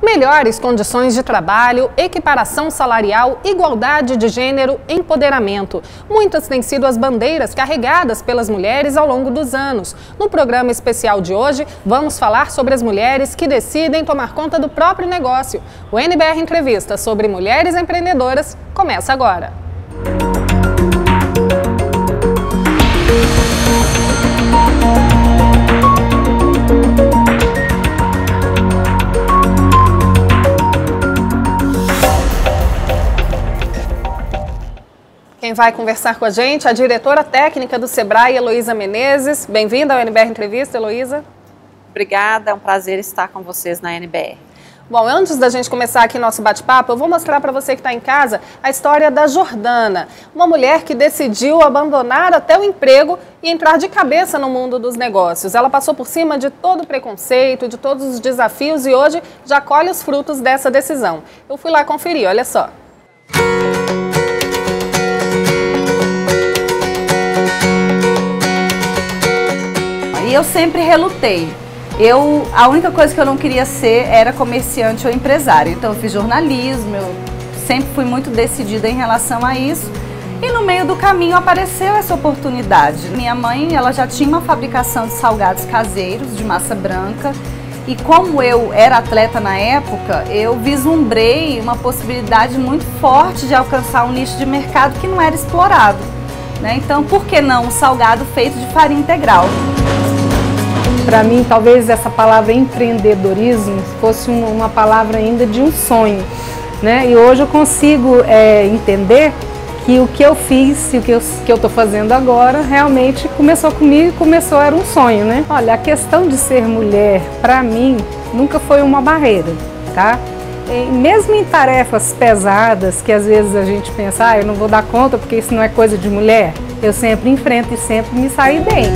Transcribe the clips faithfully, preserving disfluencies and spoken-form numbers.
Melhores condições de trabalho, equiparação salarial, igualdade de gênero, empoderamento. Muitas têm sido as bandeiras carregadas pelas mulheres ao longo dos anos. No programa especial de hoje, vamos falar sobre as mulheres que decidem tomar conta do próprio negócio. O N B R Entrevista sobre mulheres empreendedoras começa agora. Quem vai conversar com a gente é a diretora técnica do Sebrae, Heloísa Menezes. Bem-vinda ao N B R Entrevista, Heloísa. Obrigada, é um prazer estar com vocês na N B R. Bom, antes da gente começar aqui nosso bate-papo, eu vou mostrar para você que está em casa a história da Jordana, uma mulher que decidiu abandonar até o emprego e entrar de cabeça no mundo dos negócios. Ela passou por cima de todo o preconceito, de todos os desafios e hoje já colhe os frutos dessa decisão. Eu fui lá conferir, olha só. E eu sempre relutei. Eu, a única coisa que eu não queria ser era comerciante ou empresário. Então eu fiz jornalismo, eu sempre fui muito decidida em relação a isso. E no meio do caminho apareceu essa oportunidade. Minha mãe, ela já tinha uma fabricação de salgados caseiros, de massa branca. E como eu era atleta na época, eu vislumbrei uma possibilidade muito forte de alcançar um nicho de mercado que não era explorado, né? Então, por que não um salgado feito de farinha integral? Para mim, talvez essa palavra empreendedorismo fosse uma palavra ainda de um sonho, né? E hoje eu consigo é, entender que o que eu fiz e o que eu que eu estou fazendo agora realmente começou comigo e começou, era um sonho, né? Olha, a questão de ser mulher, para mim, nunca foi uma barreira, tá? E mesmo em tarefas pesadas, que às vezes a gente pensa, ah, eu não vou dar conta porque isso não é coisa de mulher, eu sempre enfrento e sempre me saí bem.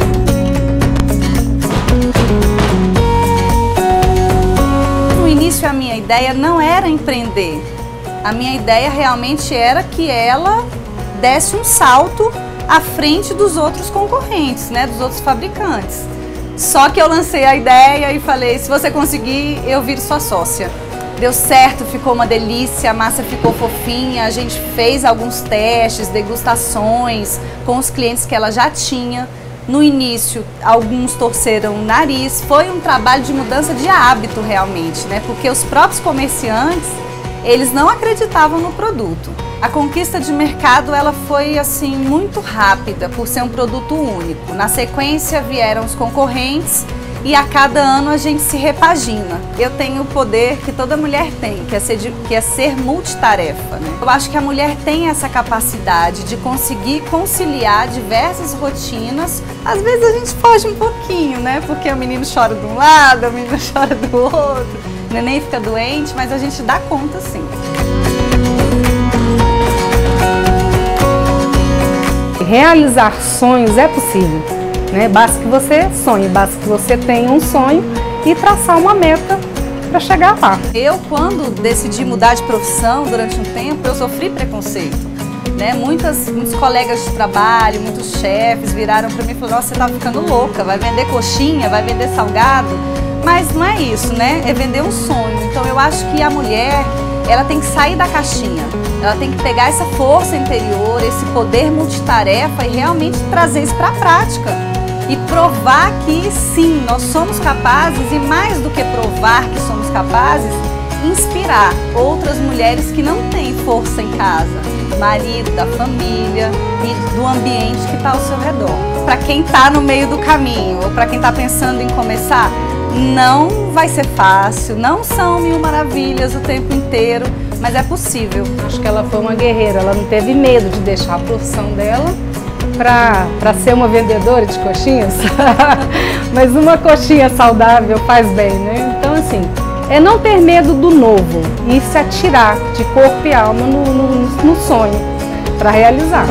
No início a minha ideia não era empreender, a minha ideia realmente era que ela desse um salto à frente dos outros concorrentes, né, dos outros fabricantes. Só que eu lancei a ideia e falei, se você conseguir, eu viro sua sócia. Deu certo, ficou uma delícia, a massa ficou fofinha, a gente fez alguns testes, degustações com os clientes que ela já tinha. No início, alguns torceram o nariz, foi um trabalho de mudança de hábito realmente, né? Porque os próprios comerciantes, eles não acreditavam no produto. A conquista de mercado, ela foi assim muito rápida por ser um produto único. Na sequência vieram os concorrentes e a cada ano a gente se repagina. Eu tenho o poder que toda mulher tem, que é ser, de, que é ser multitarefa, né? Eu acho que a mulher tem essa capacidade de conseguir conciliar diversas rotinas. Às vezes a gente foge um pouquinho, né? Porque o menino chora de um lado, a menina chora do outro, o neném fica doente, mas a gente dá conta sim. Realizar sonhos é possível, né? Basta que você sonhe, basta que você tenha um sonho e traçar uma meta para chegar lá. Eu, quando decidi mudar de profissão durante um tempo, eu sofri preconceito, né? Muitas, muitos colegas de trabalho, muitos chefes viraram para mim e falaram, nossa, você tá ficando louca, vai vender coxinha, vai vender salgado. Mas não é isso, né? É vender um sonho. Então eu acho que a mulher, ela tem que sair da caixinha. Ela tem que pegar essa força interior, esse poder multitarefa e realmente trazer isso para a prática. E provar que sim, nós somos capazes e mais do que provar que somos capazes, inspirar outras mulheres que não têm força em casa, marido, da família e do ambiente que está ao seu redor. Para quem está no meio do caminho ou para quem está pensando em começar, não vai ser fácil, não são mil maravilhas o tempo inteiro, mas é possível. Acho que ela foi uma guerreira, ela não teve medo de deixar a profissão dela para ser uma vendedora de coxinhas, mas uma coxinha saudável faz bem, né? Então assim, é não ter medo do novo e se atirar de corpo e alma no, no, no sonho para realizar.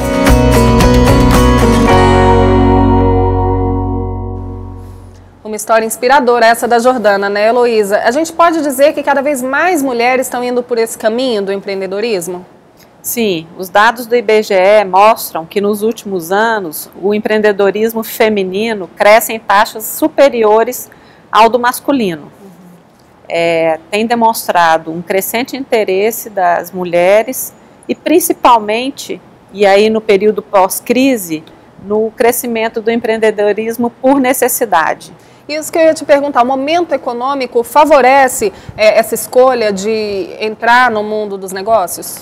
Uma história inspiradora essa da Jordana, né, Heloísa? A gente pode dizer que cada vez mais mulheres estão indo por esse caminho do empreendedorismo? Sim, os dados do I B G E mostram que nos últimos anos o empreendedorismo feminino cresce em taxas superiores ao do masculino. é, tem demonstrado um crescente interesse das mulheres e principalmente, e aí no período pós-crise, no crescimento do empreendedorismo por necessidade. Isso que eu ia te perguntar, o momento econômico favorece é, essa escolha de entrar no mundo dos negócios?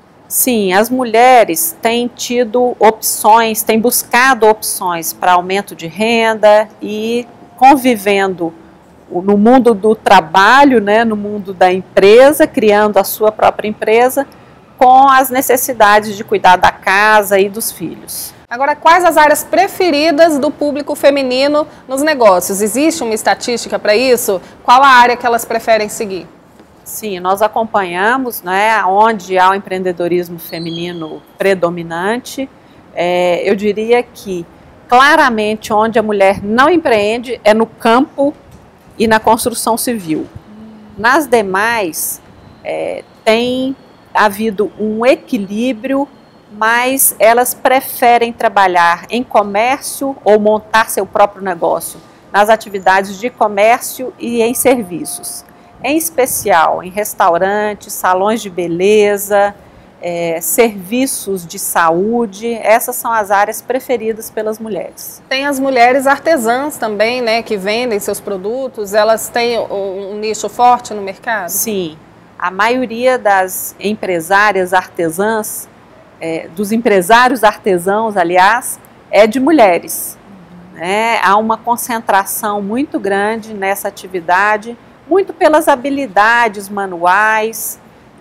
Sim, as mulheres têm tido opções, têm buscado opções para aumento de renda e convivendo no mundo do trabalho, né, no mundo da empresa, criando a sua própria empresa, com as necessidades de cuidar da casa e dos filhos. Agora, quais as áreas preferidas do público feminino nos negócios? Existe uma estatística para isso? Qual a área que elas preferem seguir? Sim, nós acompanhamos, né, onde há o empreendedorismo feminino predominante. É, eu diria que, claramente, onde a mulher não empreende é no campo e na construção civil. Nas demais, é, tem havido um equilíbrio, mas elas preferem trabalhar em comércio ou montar seu próprio negócio, nas atividades de comércio e em serviços. Em especial em restaurantes, salões de beleza, é, serviços de saúde, essas são as áreas preferidas pelas mulheres. Tem as mulheres artesãs também, né, que vendem seus produtos, elas têm um nicho forte no mercado? Sim, a maioria das empresárias artesãs, é, dos empresários artesãos, aliás, é de mulheres. Né? Há uma concentração muito grande nessa atividade, muito pelas habilidades manuais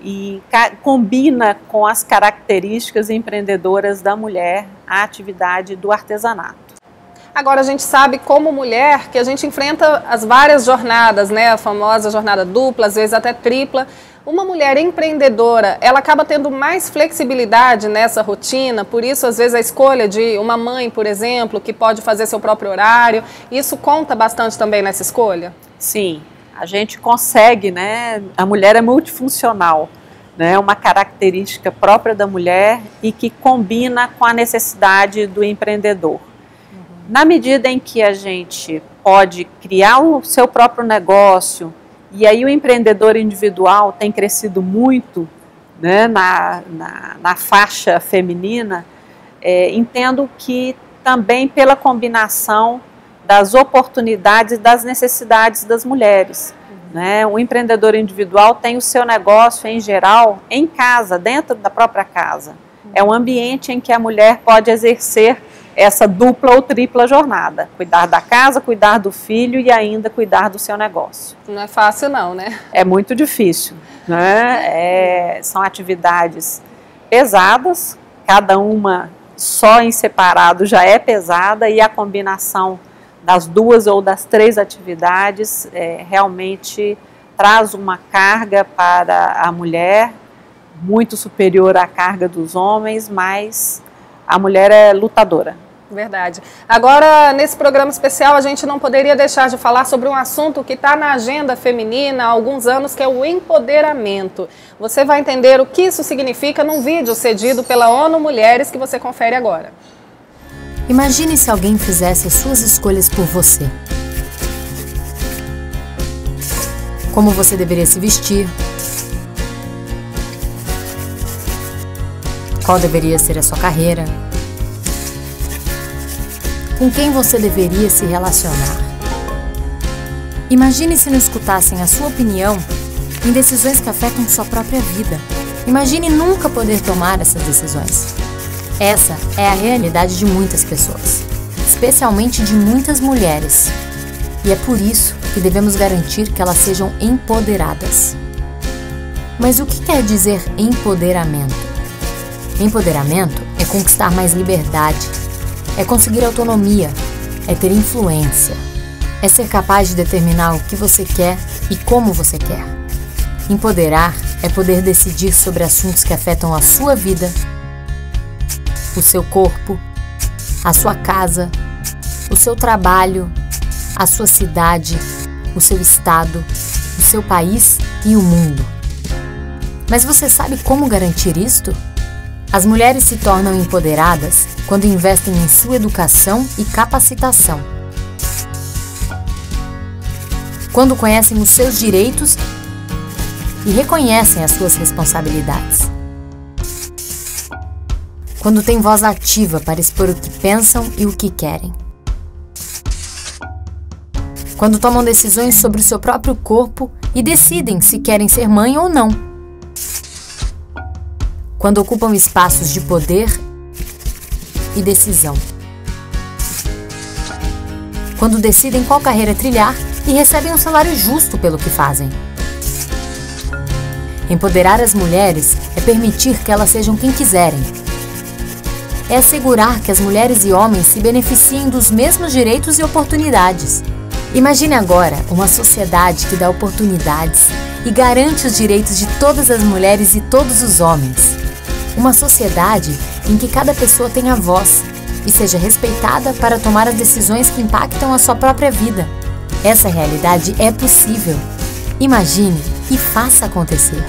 e combina com as características empreendedoras da mulher a atividade do artesanato. Agora a gente sabe como mulher que a gente enfrenta as várias jornadas, né? A famosa jornada dupla, às vezes até tripla. Uma mulher empreendedora, ela acaba tendo mais flexibilidade nessa rotina, por isso às vezes a escolha de uma mãe, por exemplo, que pode fazer seu próprio horário, isso conta bastante também nessa escolha? Sim. A gente consegue, né? A mulher é multifuncional, né? Uma característica própria da mulher e que combina com a necessidade do empreendedor. Uhum. Na medida em que a gente pode criar o seu próprio negócio, e aí o empreendedor individual tem crescido muito, né, na, na, na faixa feminina, é, entendo que também pela combinação das oportunidades e das necessidades das mulheres. Né? O empreendedor individual tem o seu negócio, em geral, em casa, dentro da própria casa. É um ambiente em que a mulher pode exercer essa dupla ou tripla jornada. Cuidar da casa, cuidar do filho e ainda cuidar do seu negócio. Não é fácil não, né? É muito difícil. Né? É, são atividades pesadas, cada uma só em separado já é pesada e a combinação das duas ou das três atividades é, realmente traz uma carga para a mulher muito superior à carga dos homens, mas a mulher é lutadora. Verdade. Agora, nesse programa especial, a gente não poderia deixar de falar sobre um assunto que está na agenda feminina há alguns anos, que é o empoderamento. Você vai entender o que isso significa num vídeo cedido pela ONU Mulheres que você confere agora. Imagine se alguém fizesse as suas escolhas por você. Como você deveria se vestir, qual deveria ser a sua carreira, com quem você deveria se relacionar. Imagine se não escutassem a sua opinião em decisões que afetam sua própria vida. Imagine nunca poder tomar essas decisões. Essa é a realidade de muitas pessoas, especialmente de muitas mulheres. E é por isso que devemos garantir que elas sejam empoderadas. Mas o que quer dizer empoderamento? Empoderamento é conquistar mais liberdade, é conseguir autonomia, é ter influência, é ser capaz de determinar o que você quer e como você quer. Empoderar é poder decidir sobre assuntos que afetam a sua vida, o seu corpo, a sua casa, o seu trabalho, a sua cidade, o seu estado, o seu país e o mundo. Mas você sabe como garantir isto? As mulheres se tornam empoderadas quando investem em sua educação e capacitação. quando conhecem os seus direitos e reconhecem as suas responsabilidades. Quando têm voz ativa para expor o que pensam e o que querem. Quando tomam decisões sobre o seu próprio corpo e decidem se querem ser mãe ou não. Quando ocupam espaços de poder e decisão. Quando decidem qual carreira trilhar e recebem um salário justo pelo que fazem. Empoderar as mulheres é permitir que elas sejam quem quiserem. É assegurar que as mulheres e homens se beneficiem dos mesmos direitos e oportunidades. Imagine agora uma sociedade que dá oportunidades e garante os direitos de todas as mulheres e todos os homens. Uma sociedade em que cada pessoa tenha voz e seja respeitada para tomar as decisões que impactam a sua própria vida. Essa realidade é possível. Imagine e faça acontecer.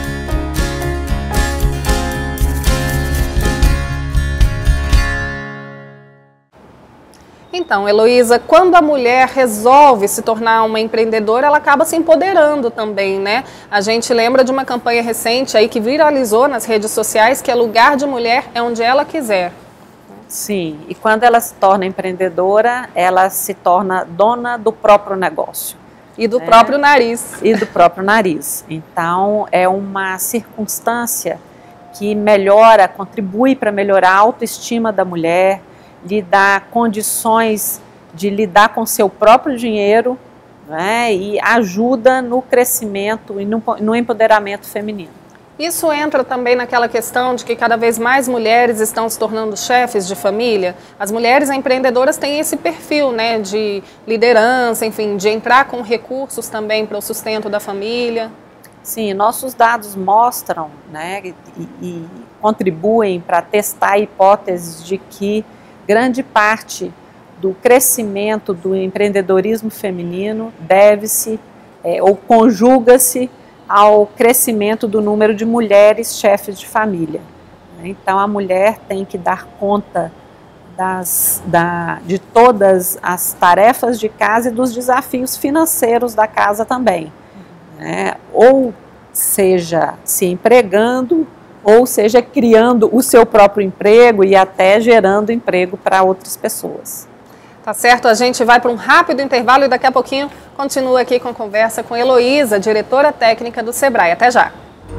Então, Heloísa, quando a mulher resolve se tornar uma empreendedora, ela acaba se empoderando também, né? A gente lembra de uma campanha recente aí que viralizou nas redes sociais, que é lugar de mulher é onde ela quiser. Sim, e quando ela se torna empreendedora, ela se torna dona do próprio negócio. E do né? próprio nariz. E do próprio nariz. Então, é uma circunstância que melhora, contribui para melhorar a autoestima da mulher, lhe dá condições de lidar com seu próprio dinheiro, né, e ajuda no crescimento e no, no empoderamento feminino. Isso entra também naquela questão de que cada vez mais mulheres estão se tornando chefes de família. As mulheres empreendedoras têm esse perfil, né, de liderança, enfim, de entrar com recursos também para o sustento da família. Sim, nossos dados mostram, né, e, e contribuem para testar a hipótese de que grande parte do crescimento do empreendedorismo feminino deve-se é, ou conjuga-se ao crescimento do número de mulheres chefes de família. Então, a mulher tem que dar conta das, da, de todas as tarefas de casa e dos desafios financeiros da casa também. Né? Ou seja, se empregando, ou seja, criando o seu próprio emprego e até gerando emprego para outras pessoas. Tá certo, a gente vai para um rápido intervalo e daqui a pouquinho continua aqui com a conversa com Heloísa, diretora técnica do Sebrae. Até já!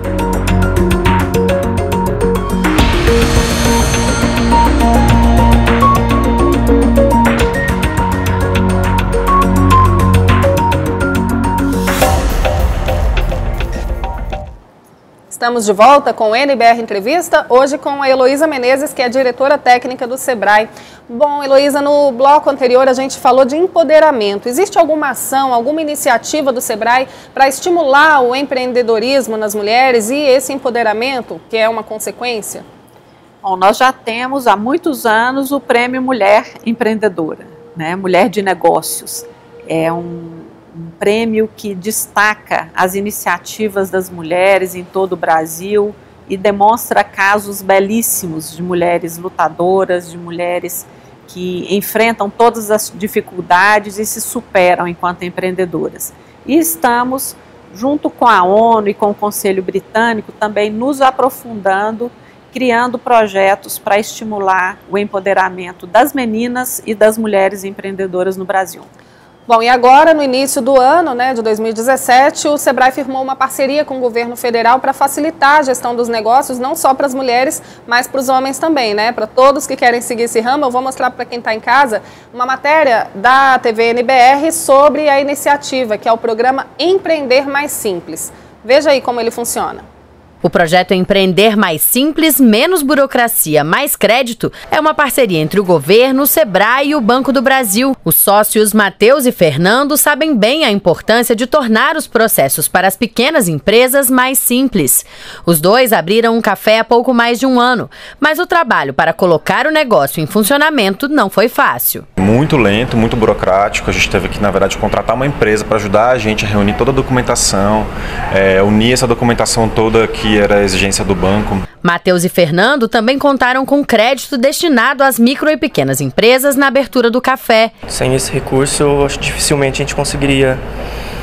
Estamos de volta com o N B R Entrevista, hoje com a Heloísa Menezes, que é diretora técnica do Sebrae. Bom, Heloísa, no bloco anterior a gente falou de empoderamento. Existe alguma ação, alguma iniciativa do Sebrae para estimular o empreendedorismo nas mulheres e esse empoderamento, que é uma consequência? Bom, nós já temos há muitos anos o Prêmio Mulher Empreendedora, né? Mulher de Negócios. É um Um prêmio que destaca as iniciativas das mulheres em todo o Brasil e demonstra casos belíssimos de mulheres lutadoras, de mulheres que enfrentam todas as dificuldades e se superam enquanto empreendedoras. E estamos, junto com a ONU e com o Conselho Britânico, também nos aprofundando, criando projetos para estimular o empoderamento das meninas e das mulheres empreendedoras no Brasil. Bom, e agora, no início do ano, né, de dois mil e dezessete, o Sebrae firmou uma parceria com o governo federal para facilitar a gestão dos negócios, não só para as mulheres, mas para os homens também, né? Para todos que querem seguir esse ramo. Eu vou mostrar para quem está em casa uma matéria da T V N B R sobre a iniciativa, que é o programa Empreender Mais Simples. Veja aí como ele funciona. O projeto Empreender Mais Simples, Menos Burocracia, Mais Crédito é uma parceria entre o governo, o Sebrae e o Banco do Brasil. Os sócios Matheus e Fernando sabem bem a importância de tornar os processos para as pequenas empresas mais simples. Os dois abriram um café há pouco mais de um ano, mas o trabalho para colocar o negócio em funcionamento não foi fácil. Muito lento, muito burocrático. A gente teve que, na verdade, contratar uma empresa para ajudar a gente a reunir toda a documentação, é, unir essa documentação toda que que era a exigência do banco. Matheus e Fernando também contaram com crédito destinado às micro e pequenas empresas na abertura do café. Sem esse recurso, eu acho que dificilmente a gente conseguiria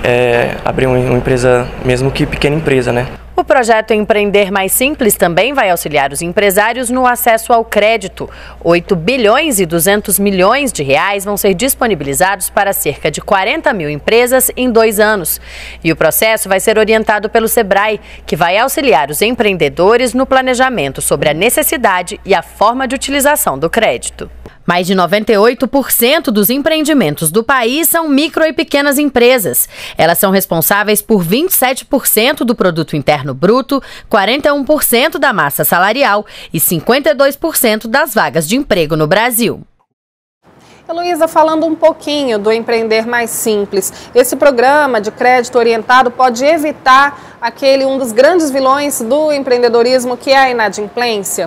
é, abrir uma, uma empresa, mesmo que pequena empresa, né? O projeto Empreender Mais Simples também vai auxiliar os empresários no acesso ao crédito. oito bilhões e duzentos milhões de reais vão ser disponibilizados para cerca de quarenta mil empresas em dois anos. E o processo vai ser orientado pelo Sebrae, que vai auxiliar os empreendedores no planejamento sobre a necessidade e a forma de utilização do crédito. Mais de noventa e oito por cento dos empreendimentos do país são micro e pequenas empresas. Elas são responsáveis por vinte e sete por cento do produto interno bruto, quarenta e um por cento da massa salarial e cinquenta e dois por cento das vagas de emprego no Brasil. Heloísa, falando um pouquinho do Empreender Mais Simples, esse programa de crédito orientado pode evitar aquele um dos grandes vilões do empreendedorismo, que é a inadimplência?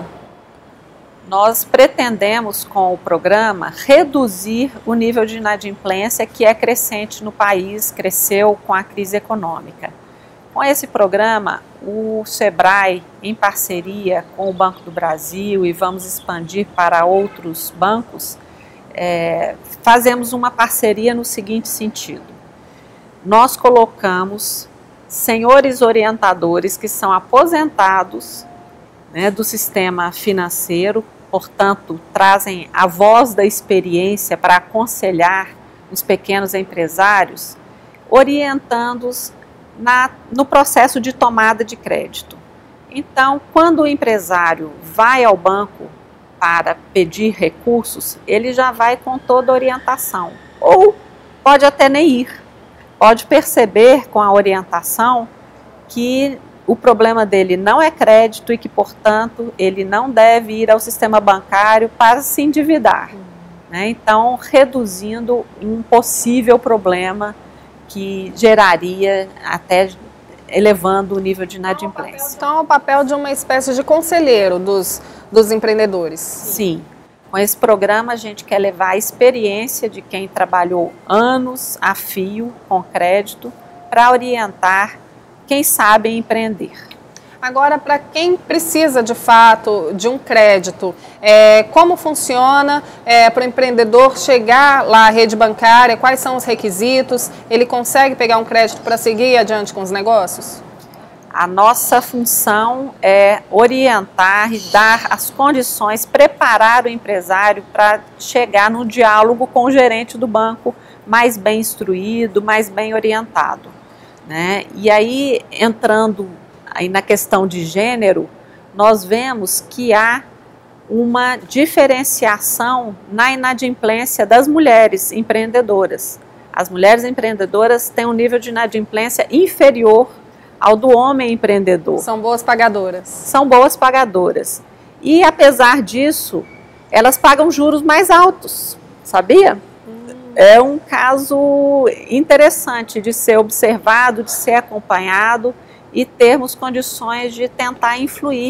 Nós pretendemos, com o programa, reduzir o nível de inadimplência que é crescente no país, cresceu com a crise econômica. Com esse programa, o Sebrae, em parceria com o Banco do Brasil, e vamos expandir para outros bancos, é, fazemos uma parceria no seguinte sentido. Nós colocamos senhores orientadores que são aposentados, né, do sistema financeiro, portanto, trazem a voz da experiência para aconselhar os pequenos empresários, orientando-os na, no processo de tomada de crédito. Então, quando o empresário vai ao banco para pedir recursos, ele já vai com toda a orientação, ou pode até nem ir, pode perceber com a orientação que o problema dele não é crédito e que, portanto, ele não deve ir ao sistema bancário para se endividar, né? Então, reduzindo um possível problema que geraria, até elevando o nível de inadimplência. Então, é o papel de uma espécie de conselheiro dos, dos empreendedores. Sim. Com esse programa, a gente quer levar a experiência de quem trabalhou anos a fio com crédito para orientar quem sabe empreender. Agora, para quem precisa de fato de um crédito, é, como funciona é, para o empreendedor chegar lá à rede bancária, quais são os requisitos, ele consegue pegar um crédito para seguir adiante com os negócios? A nossa função é orientar e dar as condições, preparar o empresário para chegar no diálogo com o gerente do banco mais bem instruído, mais bem orientado, né? E aí, entrando aí na questão de gênero, nós vemos que há uma diferenciação na inadimplência das mulheres empreendedoras. As mulheres empreendedoras têm um nível de inadimplência inferior ao do homem empreendedor. São boas pagadoras. São boas pagadoras. E, apesar disso, elas pagam juros mais altos, sabia? É um caso interessante de ser observado, de ser acompanhado e termos condições de tentar influir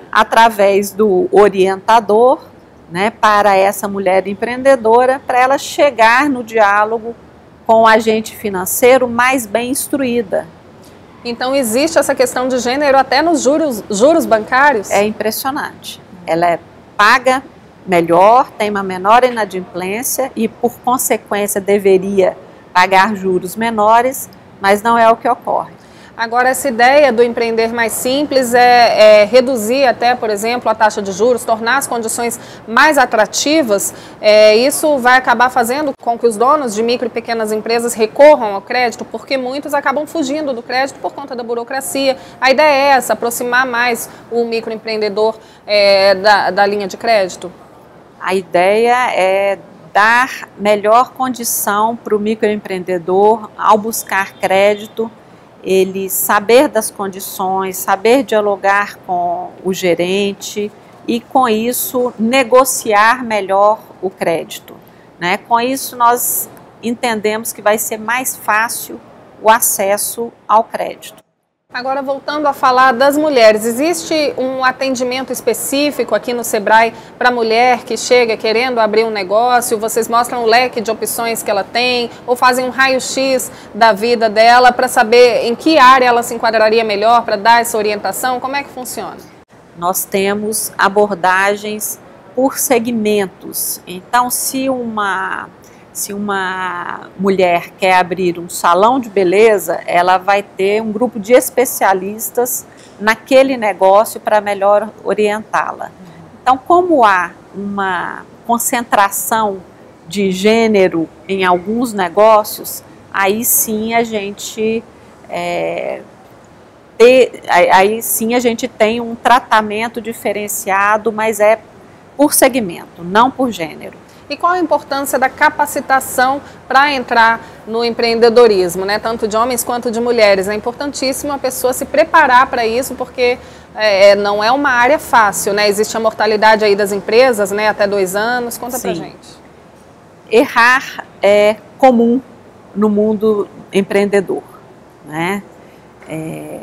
através do orientador, né, para essa mulher empreendedora, para ela chegar no diálogo com o agente financeiro mais bem instruída. Então existe essa questão de gênero até nos juros, juros bancários? É impressionante. Ela é paga melhor, tem uma menor inadimplência e, por consequência, deveria pagar juros menores, mas não é o que ocorre. Agora, essa ideia do Empreender Mais Simples é, é reduzir até, por exemplo, a taxa de juros, tornar as condições mais atrativas. É, isso vai acabar fazendo com que os donos de micro e pequenas empresas recorram ao crédito, porque muitos acabam fugindo do crédito por conta da burocracia. A ideia é essa, aproximar mais o microempreendedor é, da, da linha de crédito? A ideia é dar melhor condição para o microempreendedor ao buscar crédito, ele saber das condições, saber dialogar com o gerente e, com isso, negociar melhor o crédito, né? Com isso, nós entendemos que vai ser mais fácil o acesso ao crédito. Agora, voltando a falar das mulheres, existe um atendimento específico aqui no Sebrae para a mulher que chega querendo abrir um negócio? Vocês mostram o leque de opções que ela tem ou fazem um raio-x da vida dela para saber em que área ela se enquadraria melhor para dar essa orientação? Como é que funciona? Nós temos abordagens por segmentos. Então, se uma se uma mulher quer abrir um salão de beleza, ela vai ter um grupo de especialistas naquele negócio para melhor orientá-la. Então, como há uma concentração de gênero em alguns negócios, aí sim a gente é, ter, aí sim a gente tem um tratamento diferenciado, mas é por segmento, não por gênero. E qual a importância da capacitação para entrar no empreendedorismo, né? Tanto de homens quanto de mulheres? É importantíssimo a pessoa se preparar para isso, porque é, não é uma área fácil, né? Existe a mortalidade aí das empresas, né? Até dois anos. Conta pra gente. Errar é comum no mundo empreendedor, né? É,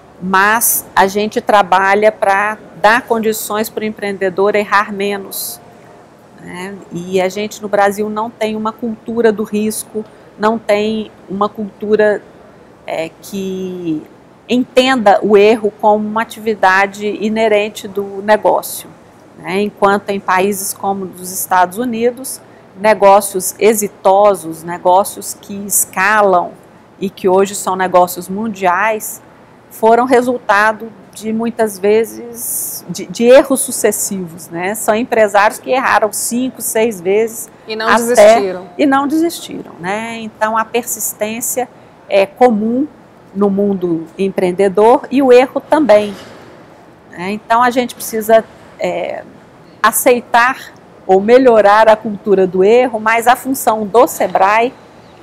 mas a gente trabalha para dar condições para o empreendedor errar menos. Né? E a gente no Brasil não tem uma cultura do risco, não tem uma cultura é, que entenda o erro como uma atividade inerente do negócio. Né? Enquanto em países como os Estados Unidos, negócios exitosos, negócios que escalam e que hoje são negócios mundiais, foram resultado de muitas vezes de, de erros sucessivos, né? São empresários que erraram cinco, seis vezes e não até, desistiram. E não desistiram, né? Então a persistência é comum no mundo empreendedor e o erro também. Né? Então a gente precisa é, aceitar ou melhorar a cultura do erro, mas a função do Sebrae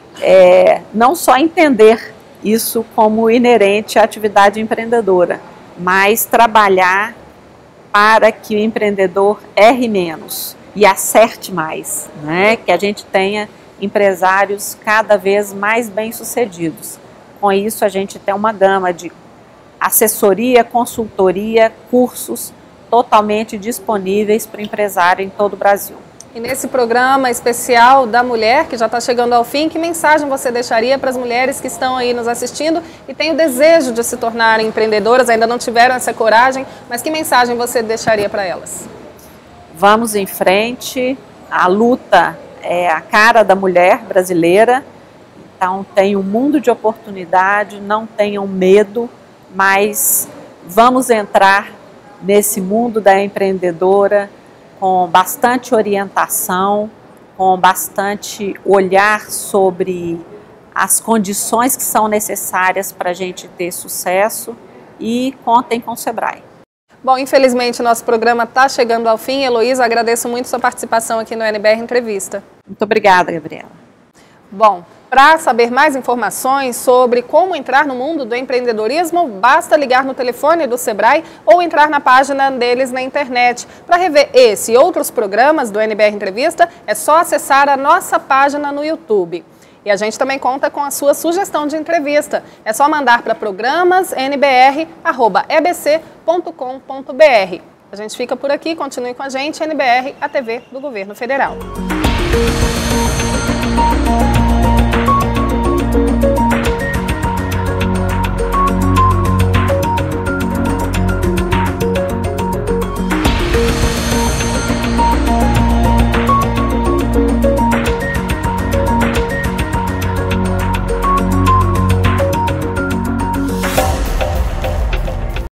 é não só entender isso como inerente à atividade empreendedora, mas trabalhar para que o empreendedor erre menos e acerte mais, né? Que a gente tenha empresários cada vez mais bem-sucedidos. Com isso, a gente tem uma gama de assessoria, consultoria, cursos totalmente disponíveis para o empresário em todo o Brasil. E nesse programa especial da mulher, que já está chegando ao fim, que mensagem você deixaria para as mulheres que estão aí nos assistindo e têm o desejo de se tornarem empreendedoras, ainda não tiveram essa coragem, mas que mensagem você deixaria para elas? Vamos em frente, a luta é a cara da mulher brasileira, então tem um mundo de oportunidade, não tenham medo, mas vamos entrar nesse mundo da empreendedora com bastante orientação, com bastante olhar sobre as condições que são necessárias para a gente ter sucesso e contem com o Sebrae. Bom, infelizmente nosso programa está chegando ao fim. Heloísa, agradeço muito sua participação aqui no N B R Entrevista. Muito obrigada, Gabriela. Bom, para saber mais informações sobre como entrar no mundo do empreendedorismo, basta ligar no telefone do Sebrae ou entrar na página deles na internet. Para rever esse e outros programas do N B R Entrevista, é só acessar a nossa página no YouTube. E a gente também conta com a sua sugestão de entrevista. É só mandar para programas n b r arroba e b c ponto com ponto b r. A gente fica por aqui, continue com a gente, N B R, a T V do Governo Federal.